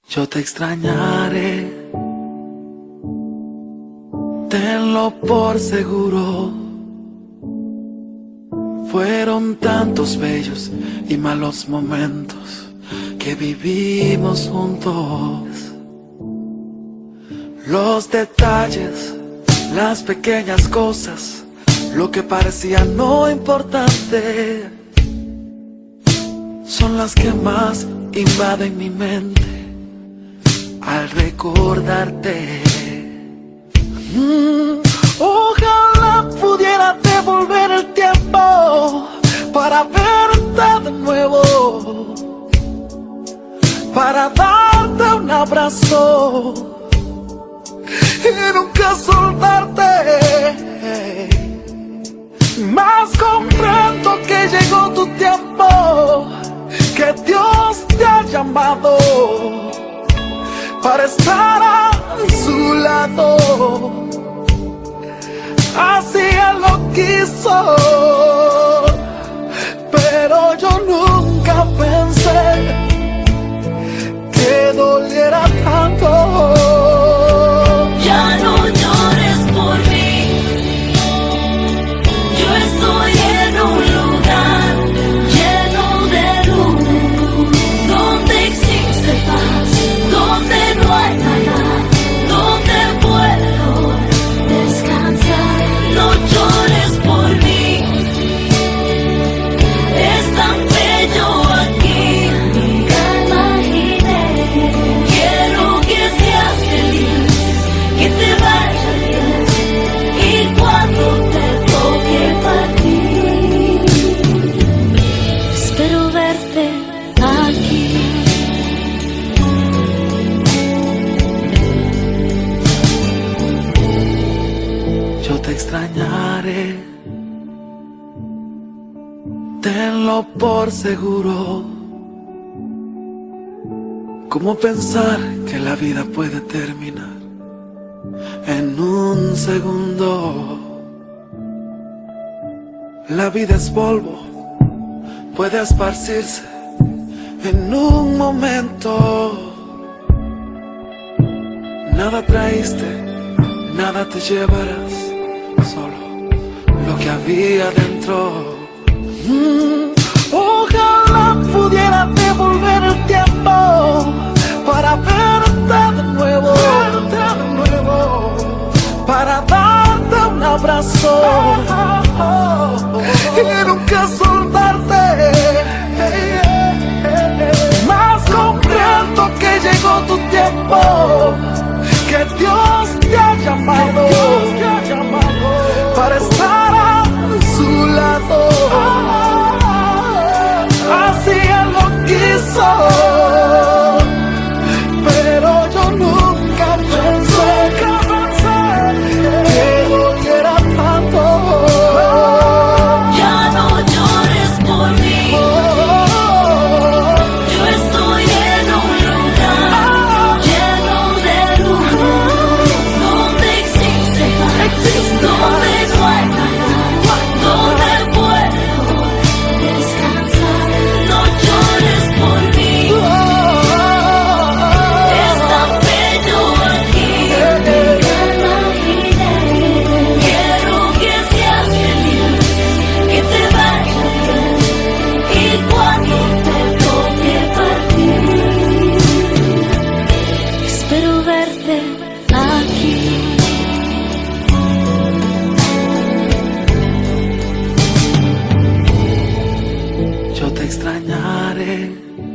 Yo te extrañaré, tenlo por seguro. Fueron tantos bellos y malos momentos que vivimos juntos. Los detalles, las pequeñas cosas, lo que parecía no importante, son las que más invaden mi mente al recordarte. Ojalá pudiera devolver el tiempo para verte de nuevo, para darte un abrazo y nunca soltarte. Mas comprendo que llegó tu tiempo, que Dios te ha llamado para estar a su lado. Así Él lo quiso, pero yo nunca pensé que doliera tanto. Ya no llores por mí, yo estoy en un lugar lleno de luz, donde existe paz, donde no hay nada, donde puedo descansar. No llores por mí, es tan bello aquí, nunca imaginé. Quiero que seas feliz, que te vaya bien, y cuando te toque partir, espero verte aquí. Yo te extrañaré, tenlo por seguro. ¿Cómo pensar que la vida puede terminar en un segundo? La vida es polvo, puede esparcirse en un momento. Nada traíste, nada te llevarás, solo lo que había dentro. Ojalá pudiera devolver el tiempo para verte de nuevo, para darte un abrazo y nunca soltarte. Mas comprendo que llegó tu tiempo, que Dios te ha llamado para estar a su lado. Así Él lo quiso, pero yo nunca pensé que doliera tanto. Ya no llores por mí, yo estoy en un lugar lleno de luz, donde existe paz, donde no hay nada, donde puedo descansar. No llores por mí, es tan bello aquí, nunca imaginé. Quiero que seas feliz, que te vaya bien, y cuando te toque partir, espero verte aquí. Yo te extrañaré,